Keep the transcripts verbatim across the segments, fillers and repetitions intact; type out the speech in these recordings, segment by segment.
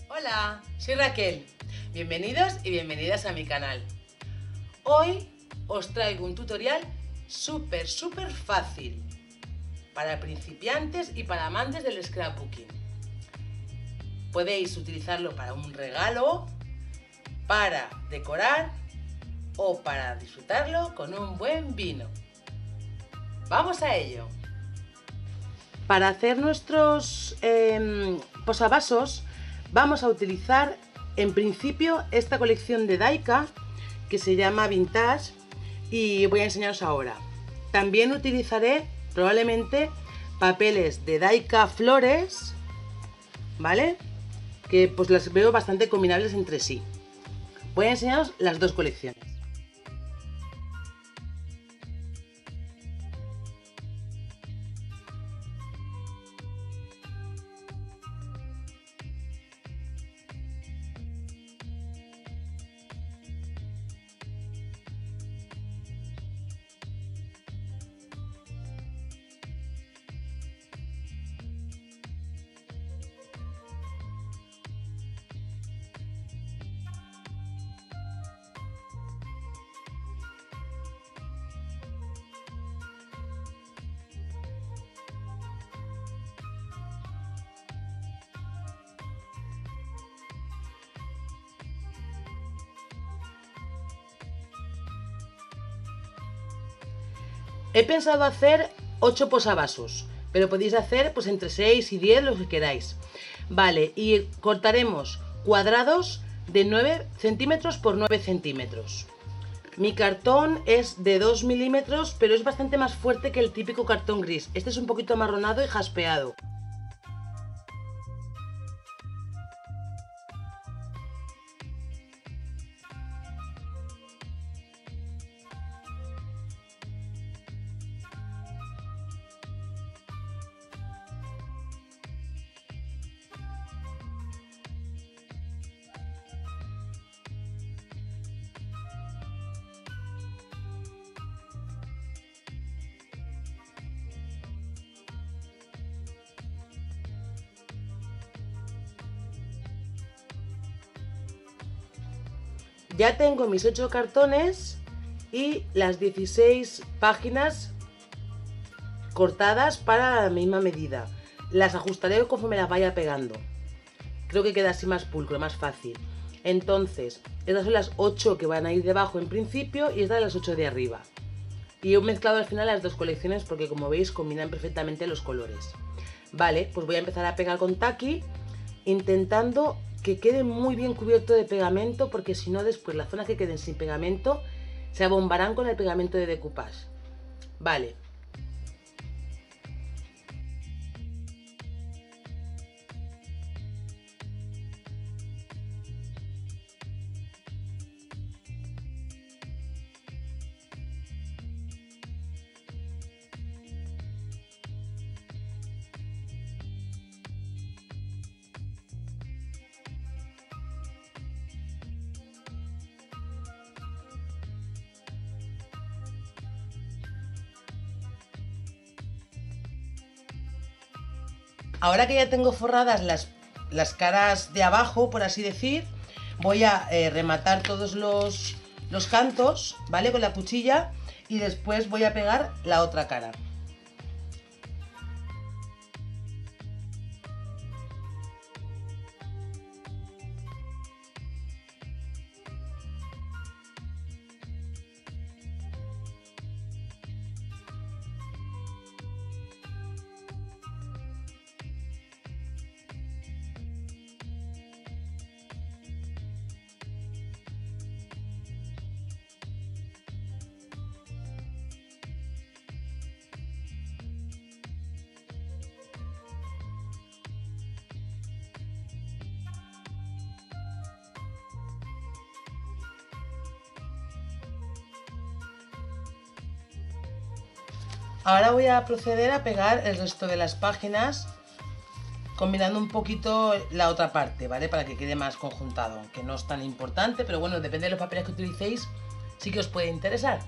Hola, soy Raquel. Bienvenidos y bienvenidas a mi canal. Hoy os traigo un tutorial súper, súper fácil para principiantes y para amantes del scrapbooking. Podéis utilizarlo para un regalo, para decorar o para disfrutarlo con un buen vino. ¡Vamos a ello! Para hacer nuestros eh, posavasos vamos a utilizar en principio esta colección de Daika que se llama Vintage y voy a enseñaros ahora. También utilizaré probablemente papeles de Daika Flores, ¿vale? Que pues las veo bastante combinables entre sí. Voy a enseñaros las dos colecciones. He pensado hacer ocho posavasos, pero podéis hacer pues entre seis y diez, lo que queráis. Vale, y cortaremos cuadrados de nueve centímetros por nueve centímetros. Mi cartón es de dos milímetros, pero es bastante más fuerte que el típico cartón gris. Este es un poquito amarronado y jaspeado. Ya tengo mis ocho cartones y las dieciséis páginas cortadas para la misma medida. Las ajustaré conforme las vaya pegando. Creo que queda así más pulcro, más fácil. Entonces, estas son las ocho que van a ir debajo en principio y estas las ocho de arriba. Y he mezclado al final las dos colecciones porque, como veis, combinan perfectamente los colores. Vale, pues voy a empezar a pegar con Taki, intentando que quede muy bien cubierto de pegamento, porque si no después las zonas que queden sin pegamento se abombarán con el pegamento de decoupage. Vale. Ahora que ya tengo forradas las, las caras de abajo, por así decir, voy a eh, rematar todos los, los cantos, ¿vale? Con la cuchilla, y después voy a pegar la otra cara. Ahora voy a proceder a pegar el resto de las páginas combinando un poquito la otra parte, ¿vale? Para que quede más conjuntado, que no es tan importante, pero bueno, depende de los papeles que utilicéis, sí que os puede interesar.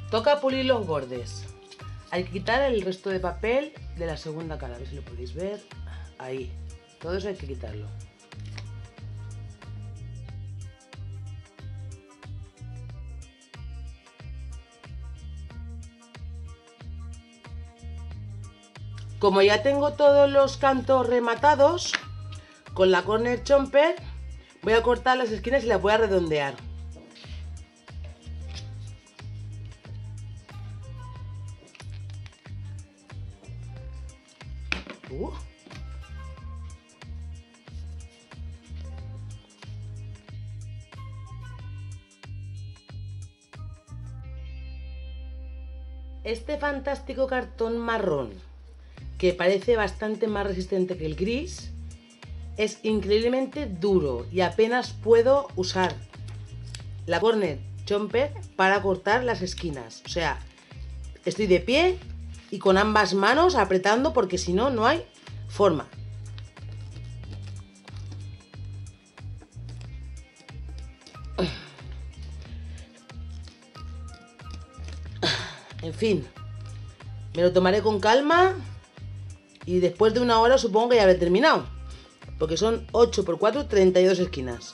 Toca pulir los bordes. Hay que quitar el resto de papel de la segunda cara. A ver si lo podéis ver. Ahí. Todo eso hay que quitarlo. Como ya tengo todos los cantos rematados, con la corner chomper voy a cortar las esquinas y las voy a redondear. Uh. Este fantástico cartón marrón, que parece bastante más resistente que el gris, es increíblemente duro y apenas puedo usar la corner chomper para cortar las esquinas. O sea, estoy de pie y con ambas manos apretando porque si no, no hay forma. En fin, me lo tomaré con calma y después de una hora supongo que ya habré terminado, porque son ocho por cuatro, treinta y dos esquinas.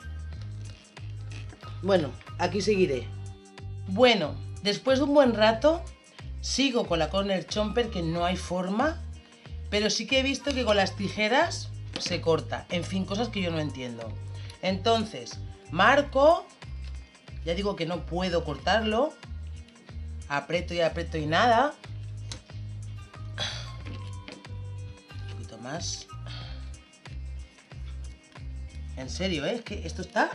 Bueno, aquí seguiré. Bueno, después de un buen rato sigo con la corner chomper, que no hay forma, pero sí que he visto que con las tijeras se corta. En fin, cosas que yo no entiendo. Entonces, marco, ya digo que no puedo cortarlo, aprieto y aprieto y nada. Un poquito más. En serio, ¿eh? Es que esto está...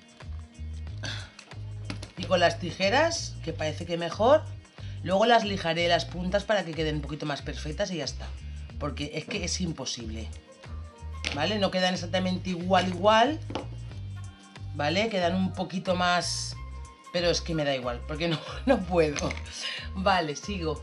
Y con las tijeras, que parece que mejor, luego las lijaré las puntas para que queden un poquito más perfectas y ya está. Porque es que es imposible, ¿vale? No quedan exactamente igual, igual, ¿vale? Quedan un poquito más... Pero es que me da igual, porque no, no puedo. Vale, sigo.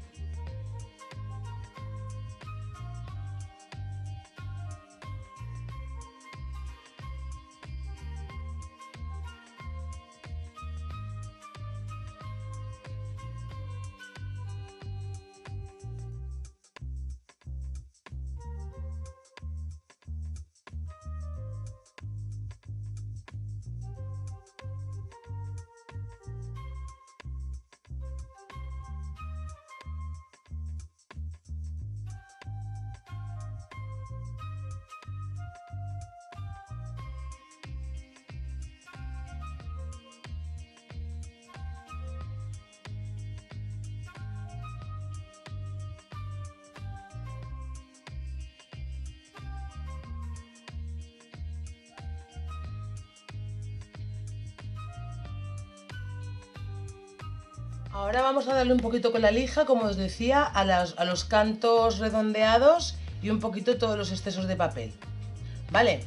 Ahora vamos a darle un poquito con la lija, como os decía, a, las, a los cantos redondeados y un poquito todos los excesos de papel. ¿Vale?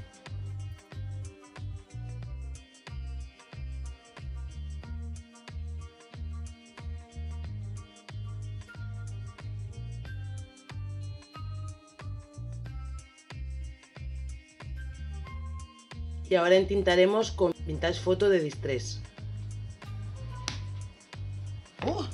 Y ahora entintaremos con Vintage Photo de Distress. Uh.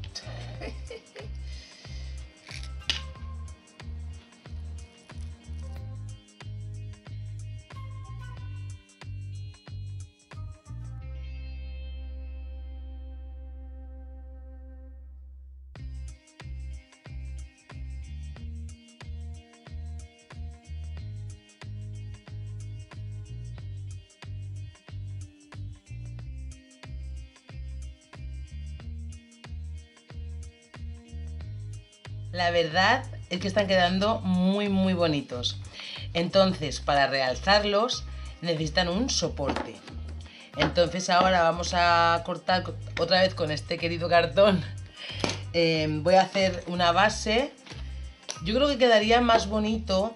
La verdad es que están quedando muy muy bonitos. Entonces, para realzarlos necesitan un soporte. Entonces ahora vamos a cortar otra vez con este querido cartón. Eh, voy a hacer una base. Yo creo que quedaría más bonito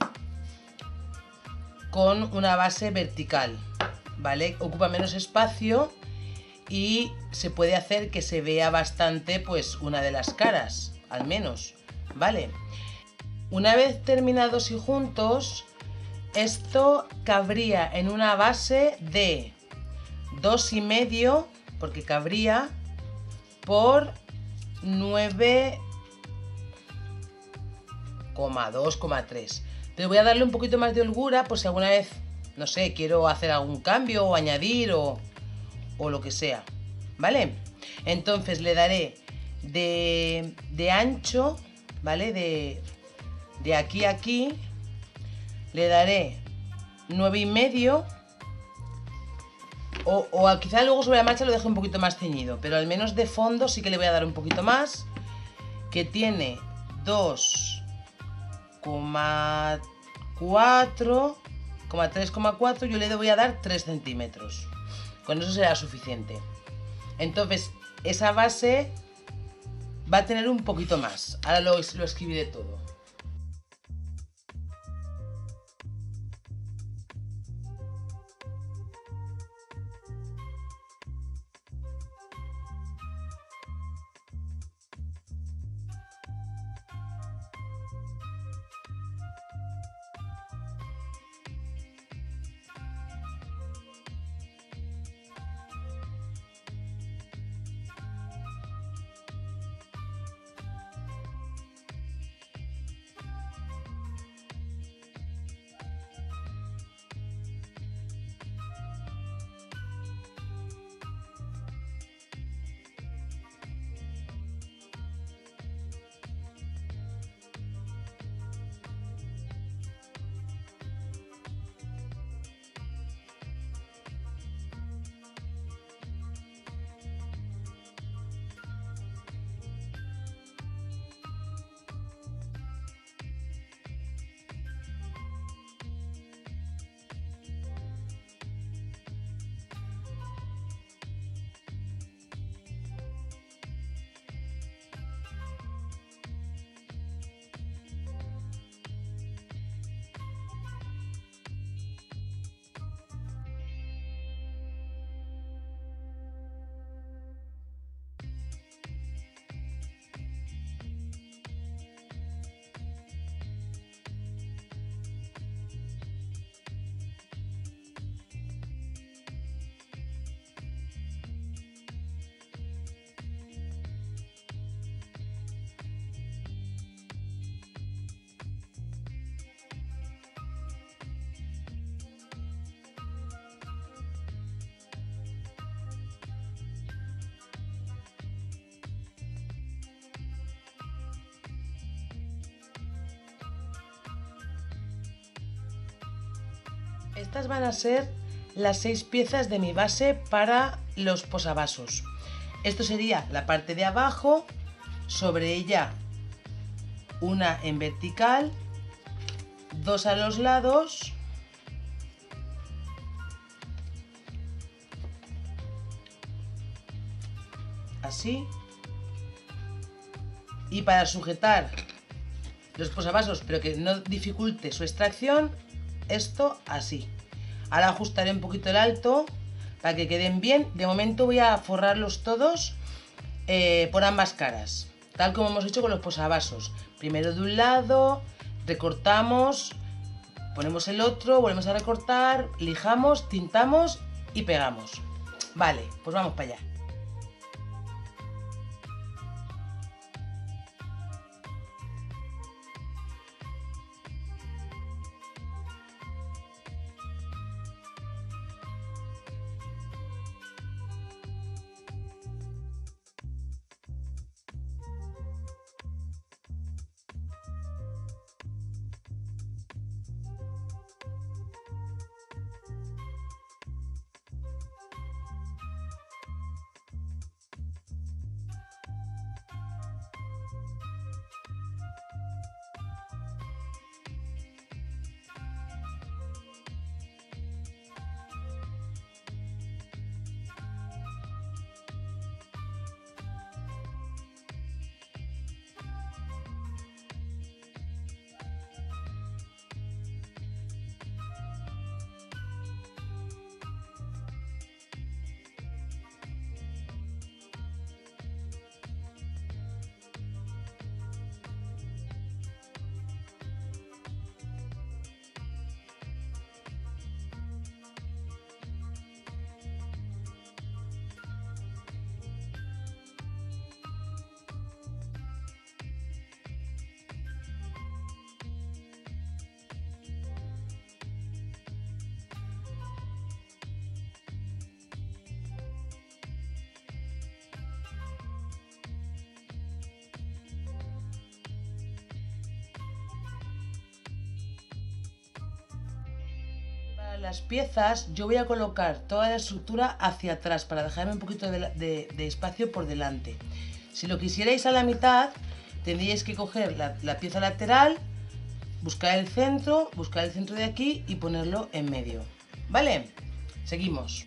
con una base vertical, ¿vale? Ocupa menos espacio y se puede hacer que se vea bastante, pues, una de las caras, al menos. ¿Vale? Una vez terminados y juntos, esto cabría en una base de dos y medio, porque cabría por nueve coma dos coma tres. Pero voy a darle un poquito más de holgura por si alguna vez, no sé, quiero hacer algún cambio o añadir o, o lo que sea, ¿vale? Entonces le daré de, de ancho, ¿vale? De, de aquí a aquí le daré nueve y medio. O, o quizá luego sobre la marcha lo deje un poquito más ceñido, pero al menos de fondo sí que le voy a dar un poquito más, que tiene dos coma cuatro, tres coma cuatro, yo le voy a dar tres centímetros. Con eso será suficiente. Entonces, esa base va a tener un poquito más. Ahora lo, lo escribiré todo. Estas van a ser las seis piezas de mi base para los posavasos. Esto sería la parte de abajo, sobre ella una en vertical, dos a los lados, así, y para sujetar los posavasos pero que no dificulte su extracción, esto así. Ahora ajustaré un poquito el alto para que queden bien. De momento voy a forrarlos todos eh, por ambas caras, tal como hemos hecho con los posavasos. Primero de un lado, recortamos, ponemos el otro, volvemos a recortar, lijamos, tintamos y pegamos. Vale, pues vamos para allá. las piezas yo voy a colocar toda la estructura hacia atrás para dejarme un poquito de, de, de espacio por delante. Si lo quisierais a la mitad, tendríais que coger la, la pieza lateral, buscar el centro, buscar el centro de aquí y ponerlo en medio. ¿Vale? Seguimos.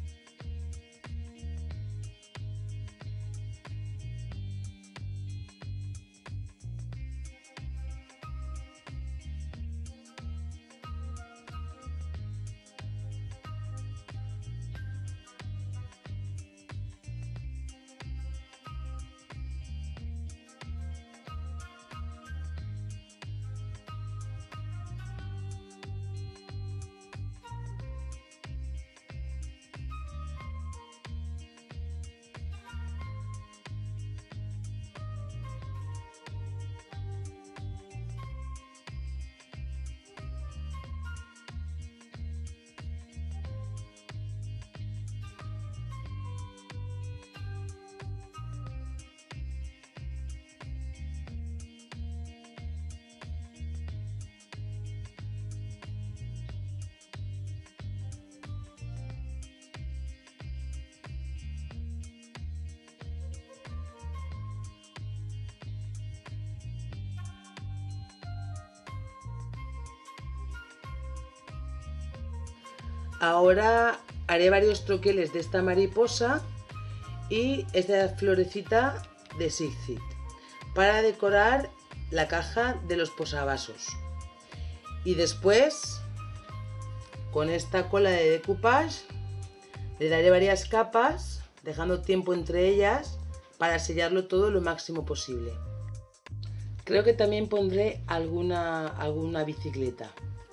Ahora haré varios troqueles de esta mariposa y esta florecita de Zigzag para decorar la caja de los posavasos. Y después, con esta cola de decoupage, le daré varias capas, dejando tiempo entre ellas para sellarlo todo lo máximo posible. Creo que también pondré alguna, alguna bicicleta.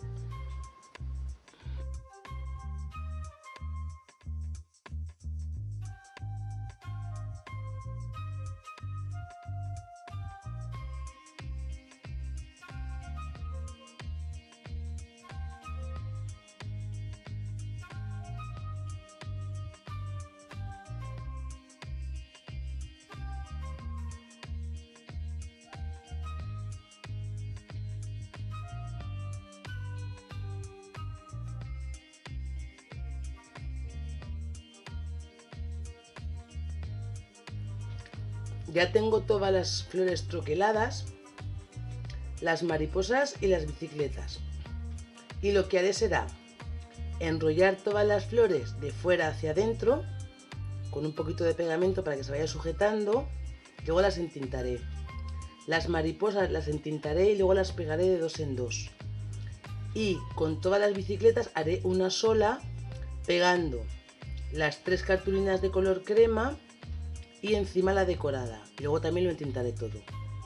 Ya tengo todas las flores troqueladas, las mariposas y las bicicletas. Y lo que haré será enrollar todas las flores de fuera hacia adentro con un poquito de pegamento para que se vaya sujetando. Luego las entintaré. Las mariposas las entintaré y luego las pegaré de dos en dos. Y con todas las bicicletas haré una sola, pegando las tres cartulinas de color crema y encima la decorada. Luego también lo entintaré todo.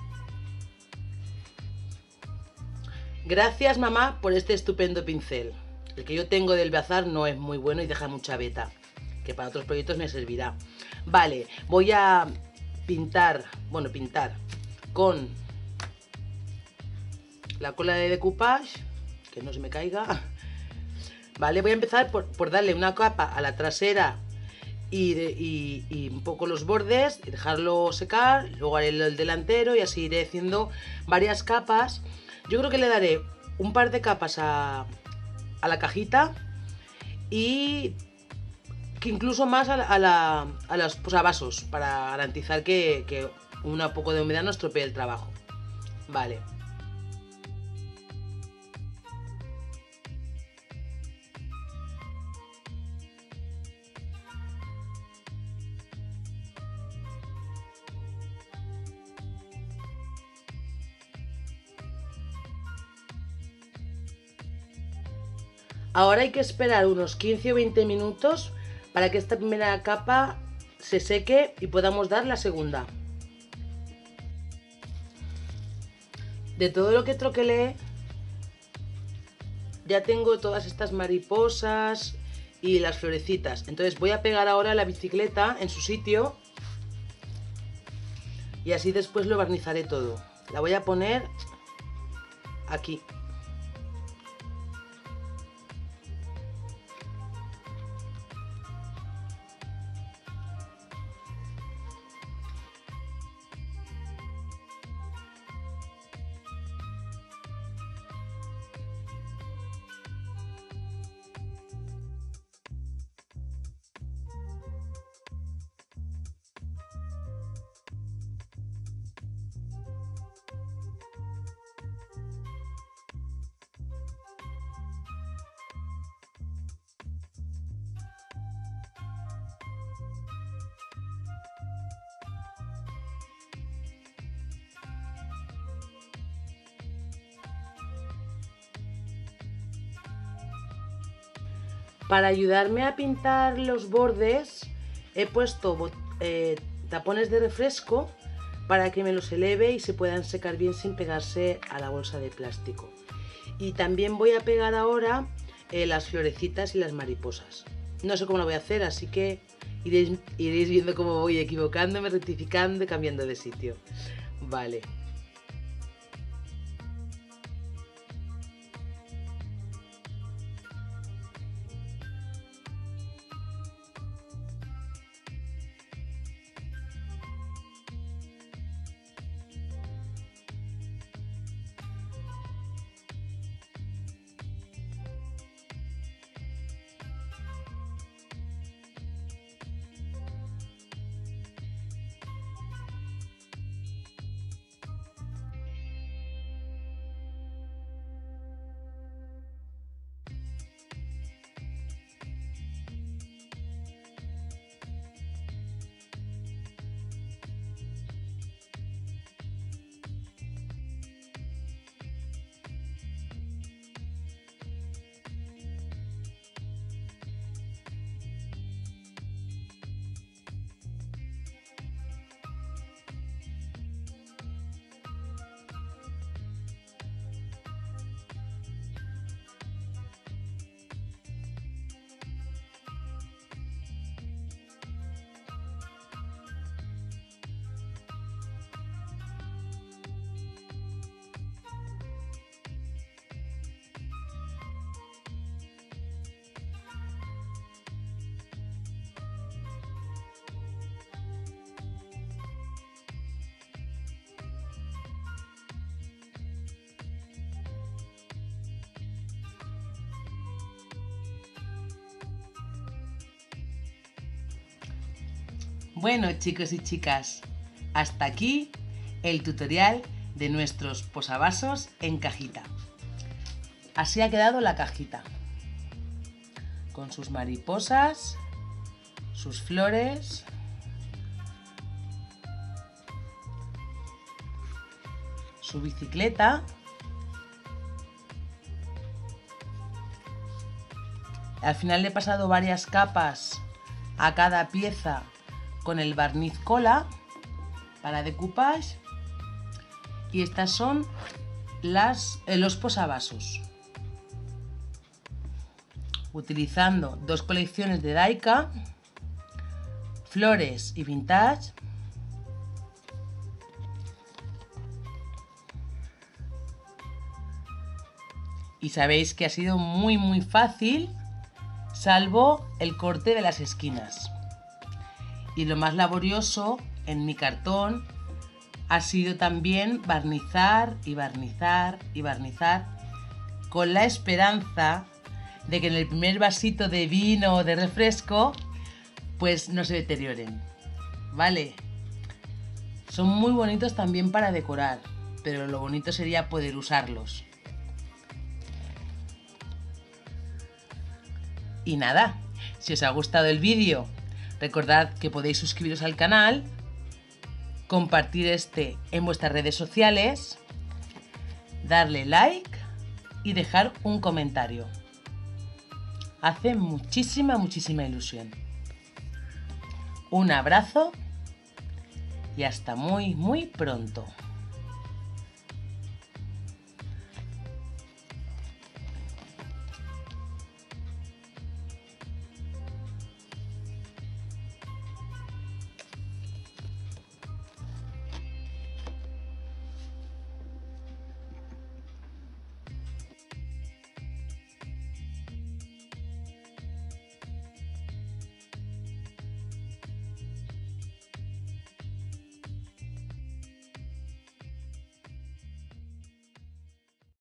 Gracias, mamá, por este estupendo pincel. El que yo tengo del bazar no es muy bueno y deja mucha veta, que para otros proyectos me servirá. Vale, voy a pintar, bueno, pintar con la cola de decoupage, que no se me caiga. Vale, voy a empezar por, por darle una capa a la trasera y, de, y, y un poco los bordes, y dejarlo secar. Luego haré el, el delantero y así iré haciendo varias capas. Yo creo que le daré un par de capas a, a la cajita y que incluso más a, la, a, la, a los posavasos para garantizar que, que un poco de humedad no estropee el trabajo. Vale. Ahora hay que esperar unos quince o veinte minutos para que esta primera capa se seque y podamos dar la segunda. De todo lo que troquelé, ya tengo todas estas mariposas y las florecitas. Entonces voy a pegar ahora la bicicleta en su sitio y así después lo barnizaré todo. La voy a poner aquí. Para ayudarme a pintar los bordes he puesto eh, tapones de refresco para que me los eleve y se puedan secar bien sin pegarse a la bolsa de plástico. Y también voy a pegar ahora eh, las florecitas y las mariposas. No sé cómo lo voy a hacer, así que iréis, iréis viendo cómo voy equivocándome, rectificando y cambiando de sitio. Vale. Bueno, chicos y chicas, hasta aquí el tutorial de nuestros posavasos en cajita. Así ha quedado la cajita, con sus mariposas, sus flores, su bicicleta. Al final le he pasado varias capas a cada pieza con el barniz cola para decoupage, y estas son las, eh, los posavasos, utilizando dos colecciones de Daika, flores y vintage. Y sabéis que ha sido muy muy fácil, salvo el corte de las esquinas. Y lo más laborioso en mi cartón ha sido también barnizar y barnizar y barnizar, con la esperanza de que en el primer vasito de vino o de refresco pues no se deterioren. Vale, son muy bonitos también para decorar, pero lo bonito sería poder usarlos. Y nada, si os ha gustado el vídeo, recordad que podéis suscribiros al canal, compartir este en vuestras redes sociales, darle like y dejar un comentario. Hace muchísima, muchísima ilusión. Un abrazo y hasta muy, muy pronto.